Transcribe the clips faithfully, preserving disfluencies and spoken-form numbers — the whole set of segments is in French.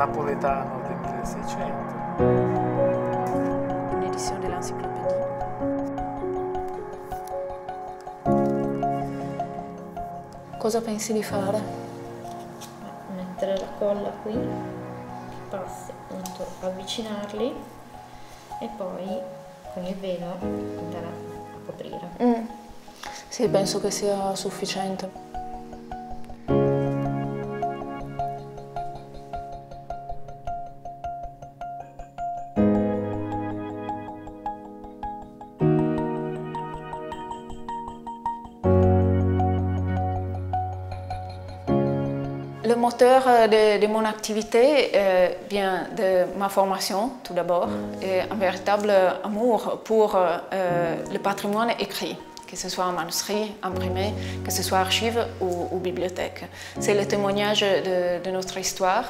napoletano del milleseicento. Un'edizione dell'enciclopedia. Cosa pensi di fare? Mettere la colla qui, passi appunto, avvicinarli e poi con il velo andare a coprire. Mm. Sì, penso che sia sufficiente. Le moteur de, de mon activité euh, vient de ma formation, tout d'abord, et un véritable amour pour euh, le patrimoine écrit, que ce soit en manuscrit, imprimé, que ce soit archives ou, ou bibliothèque. C'est le témoignage de, de notre histoire.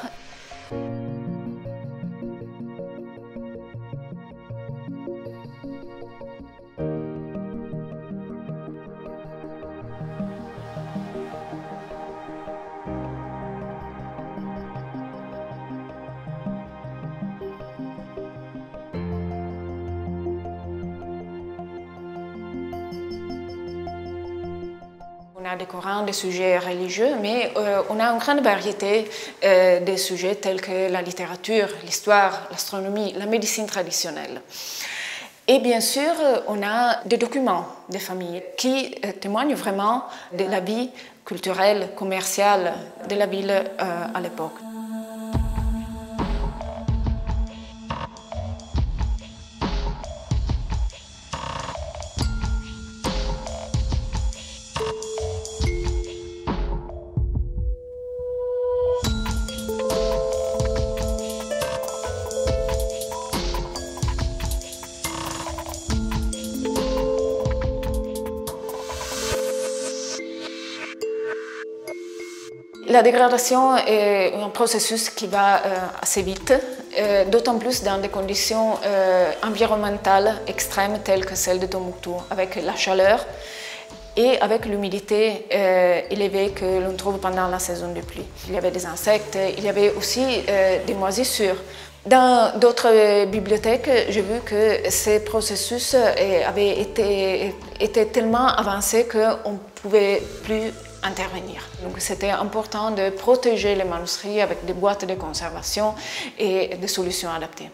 On a des Corans, des sujets religieux, mais euh, on a une grande variété euh, de sujets tels que la littérature, l'histoire, l'astronomie, la médecine traditionnelle. Et bien sûr, on a des documents des familles qui euh, témoignent vraiment de la vie culturelle, commerciale de la ville euh, à l'époque. La dégradation est un processus qui va euh, assez vite, euh, d'autant plus dans des conditions euh, environnementales extrêmes telles que celles de Tombouctou, avec la chaleur et avec l'humidité euh, élevée que l'on trouve pendant la saison de pluie. Il y avait des insectes, il y avait aussi euh, des moisissures. Dans d'autres bibliothèques, j'ai vu que ces processus avaient été, été tellement avancés qu'on ne pouvait plus intervenir. Donc c'était important de protéger les manuscrits avec des boîtes de conservation et des solutions adaptées.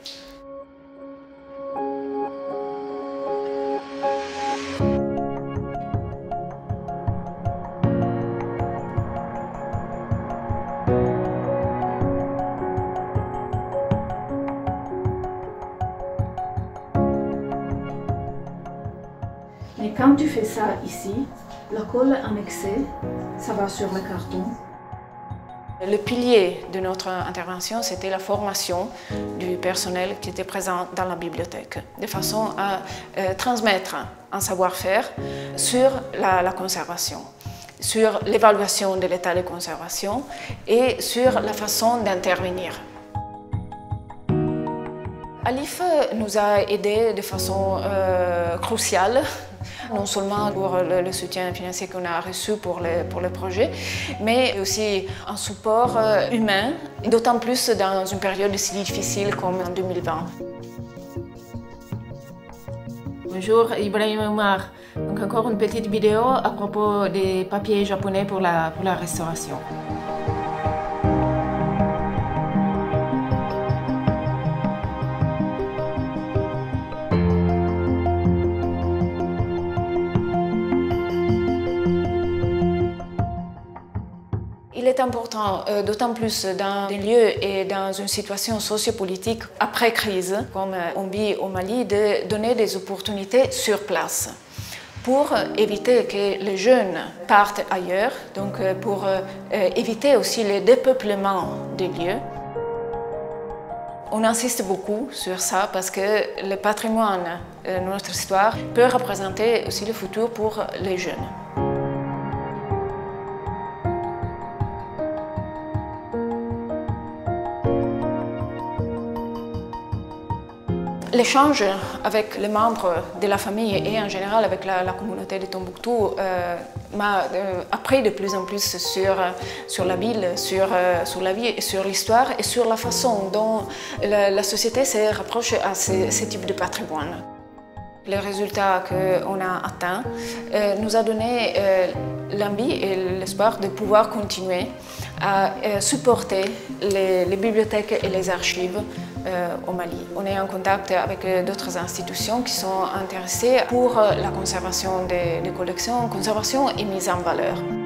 Et quand tu fais ça ici, la colle en excès, ça va sur le carton. Le pilier de notre intervention, c'était la formation du personnel qui était présent dans la bibliothèque, de façon à euh, transmettre un savoir-faire sur la, la conservation, sur l'évaluation de l'état de conservation et sur la façon d'intervenir. Alif nous a aidés de façon euh, cruciale, non seulement pour le, le soutien financier qu'on a reçu pour le, pour le projet, mais aussi un support euh, humain, d'autant plus dans une période si difficile comme en deux mille vingt. Bonjour, Ibrahim Omar. Donc encore une petite vidéo à propos des papiers japonais pour la, pour la restauration. Il est important, euh, d'autant plus dans des lieux et dans une situation sociopolitique après crise, comme on vit au Mali, de donner des opportunités sur place pour éviter que les jeunes partent ailleurs, donc pour euh, éviter aussi le dépeuplement des lieux. On insiste beaucoup sur ça parce que le patrimoine de notre histoire peut représenter aussi le futur pour les jeunes. L'échange avec les membres de la famille et en général avec la, la communauté côté de Tombouctou euh, m'a euh, appris de plus en plus sur, sur la ville, sur, euh, sur la vie et sur l'histoire et sur la façon dont la, la société se rapproche à ce, ce type de patrimoine. Le résultat qu'on a atteint euh, nous a donné euh, l'envie et l'espoir de pouvoir continuer à euh, supporter les, les bibliothèques et les archives euh, au Mali. On est en contact avec euh, d'autres institutions qui sont intéressées pour euh, la conservation des, des collections, conservation et mise en valeur.